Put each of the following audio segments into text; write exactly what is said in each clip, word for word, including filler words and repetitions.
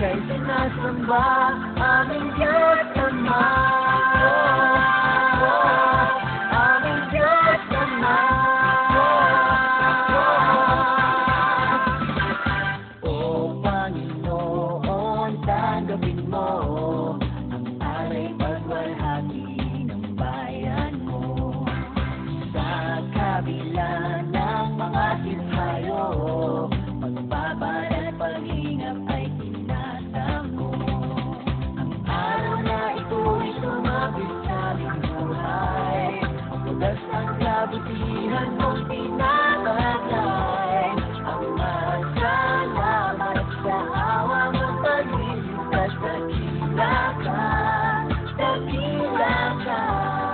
ika'y sinasamba, aming Diyos Ama. Aming Diyos Ama. O Panginoon, tanggapin mo ang alay pagwalhati ng bayan mo. Sa kabila ng mga sinhayo, magbabalat paghingap ay tinatamo. Ang araw na ito'y sumabit sa aming buhay, tugas ang kabutihan mong tinatagay. Ang masalamat sa awa mong pagliligtas, dakila ka, dakila ka.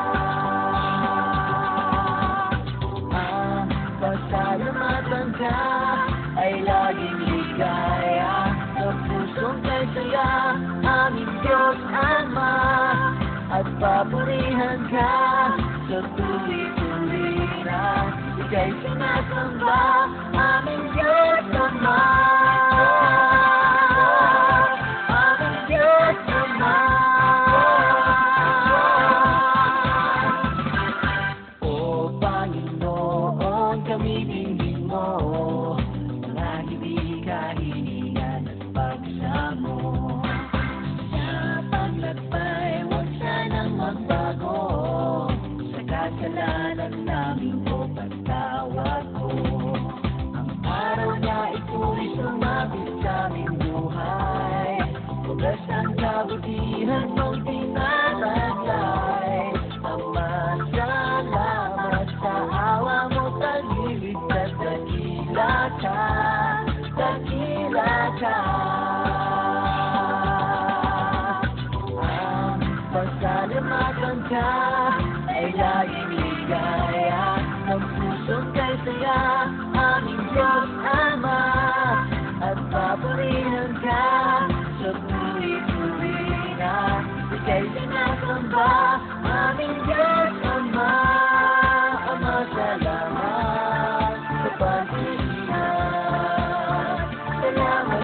Ang pasalamatan ka ay laging ligaya, sa pusong kay saya, aming Diyos Ama. At papurihan ka sa tuloy-tuloy na ika'y sinasamba, aming Diyos Ama. Aming Diyos Ama. O Panginoon, kami dinggin mo, mga hindi kahilingan at pagsamo. Sa paglakbay, huwag sanang magbago, sa kasalanan namin o pagtawag ko. Ang araw na ito'y sumabit sa aming buhay, tugas ang kabutihan mong tinatagay. Ang masalamat sa awa mo, pagliligtas, dakila ka, dakila ka. Ang pasalamatan ka ay laging ligaya, ng pusong kay saya, aming Diyos Ama. At papurihan ka sa tuloy-tuloy na ika'y sinasamba, aming Diyos Ama. Ama, salamat sa pag-iingat, salamat,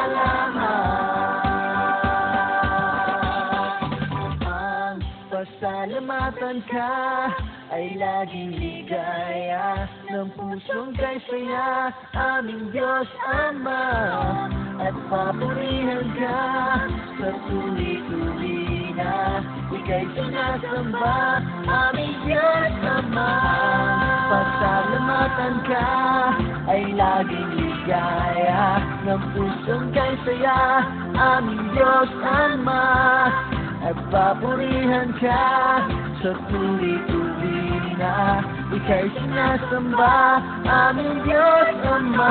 salamat. Ang pasalamatan ka ay laging ligaya, ng pusong kay saya, aming Diyos Ama. At papurihan ka sa tuloy-tuloy na ika'y sinasamba, aming Diyos Ama. Pasalamatan ka ay laging ligaya, ng pusong kay saya, aming Diyos Ama. At papurihan ka sa tuloy-tuloy na ika'y sinasamba, aming Diyos Ama.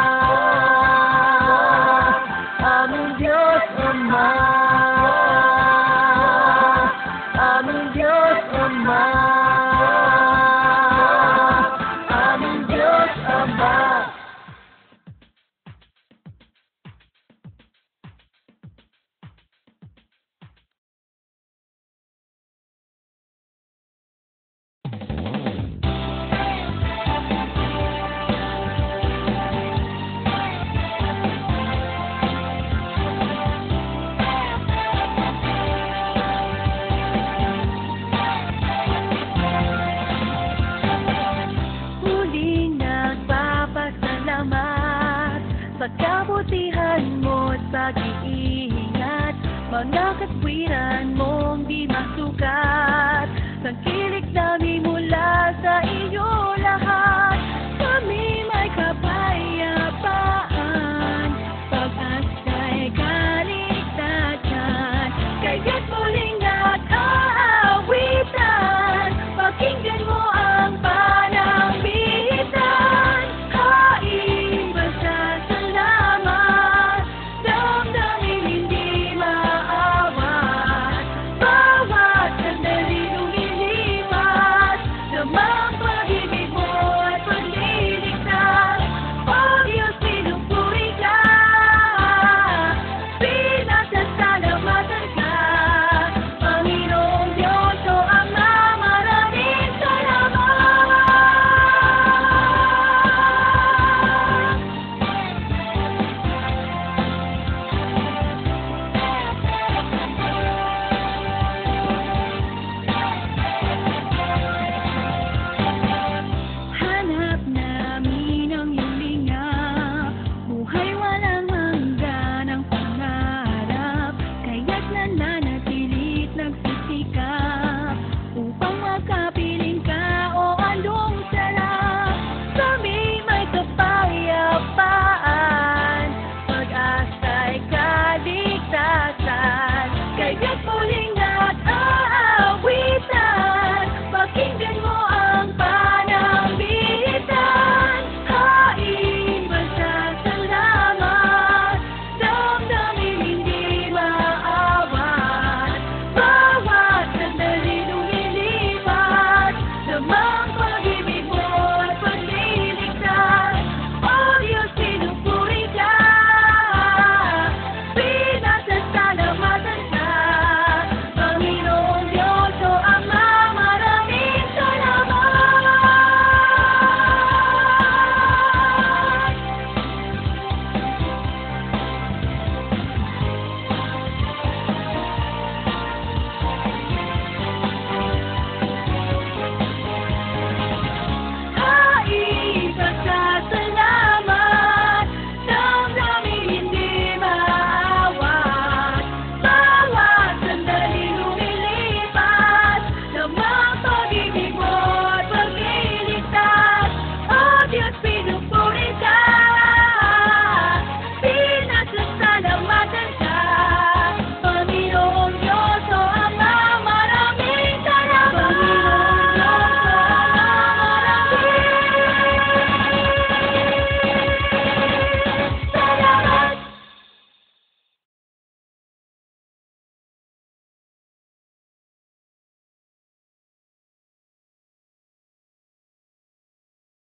Aming Diyos Ama. Aming Diyos Ama. Aming Diyos Ama. Kabutihan mo sa pag-iingat, mga katwiran mong di masukat. Tangkilik namin mula sa iyo lahat, kami may kapayapaan, pag-asa'y kaligtasan. Kaya't muling nag-aawitan, pakinggan mo ang panambitan. Hain pasasalamat, damdamin hindi maawat, bawat sandali lumilipas. nananatili't nagsisikap upang makap